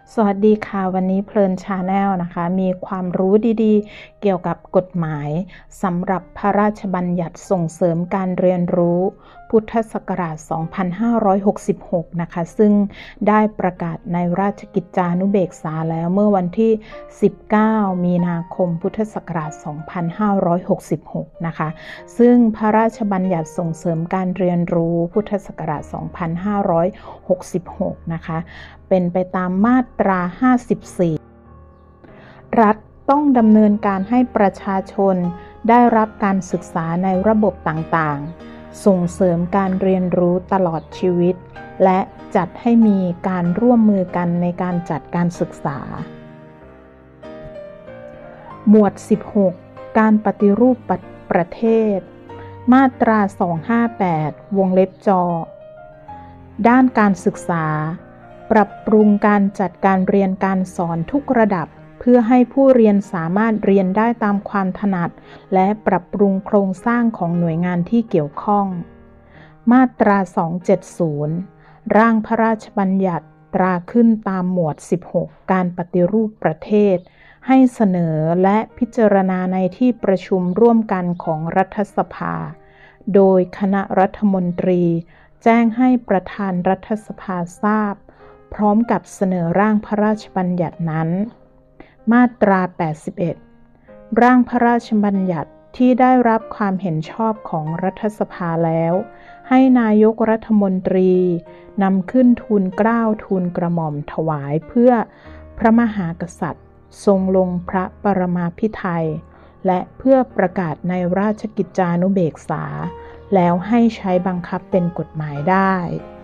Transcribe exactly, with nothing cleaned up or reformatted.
สวัสดีค่ะวันนี้เพลินชาแนลนะคะมีความรู้ดีๆเกี่ยวกับกฎหมายสำหรับพระราชบัญญัติส่งเสริมการเรียนรู้พุทธศักราช สองพันห้าร้อยหกสิบหก นะคะซึ่งได้ประกาศในราชกิจจานุเบกษาแล้วเมื่อวันที่ สิบเก้า มีนาคม พุทธศักราช สองพันห้าร้อยหกสิบหก นะคะซึ่งพระราชบัญญัติส่งเสริมการเรียนรู้พุทธศักราช สองพันห้าร้อยหกสิบหก นะคะเป็นไปตามมาตรา ห้าสิบสี่ รัฐต้องดำเนินการให้ประชาชนได้รับการศึกษาในระบบต่างๆส่งเสริมการเรียนรู้ตลอดชีวิตและจัดให้มีการร่วมมือกันในการจัดการศึกษาหมวด สิบหก การปฏิรูปประเทศมาตรา สองร้อยห้าสิบแปด วงเล็บจอด้านการศึกษาปรับปรุงการจัดการเรียนการสอนทุกระดับเพื่อให้ผู้เรียนสามารถเรียนได้ตามความถนัดและปรับปรุงโครงสร้างของหน่วยงานที่เกี่ยวข้องมาตรา สองร้อยเจ็ดสิบ ร่างพระราชบัญญัติตราขึ้นตามหมวด สิบหก การปฏิรูปประเทศให้เสนอและพิจารณาในที่ประชุมร่วมกันของรัฐสภาโดยคณะรัฐมนตรีแจ้งให้ประธานรัฐสภาทราบพร้อมกับเสนอร่างพระราชบัญญัตินั้นมาตรา แปดสิบเอ็ด ร่างพระราชบัญญัติที่ได้รับความเห็นชอบของรัฐสภาแล้วให้นายกรัฐมนตรีนำขึ้นทูลเกล้าทูลกระหม่อมถวายเพื่อพระมหากษัตริย์ทรงลงพระปรมาภิไธยและเพื่อประกาศในราชกิจจานุเบกษาแล้วให้ใช้บังคับเป็นกฎหมายได้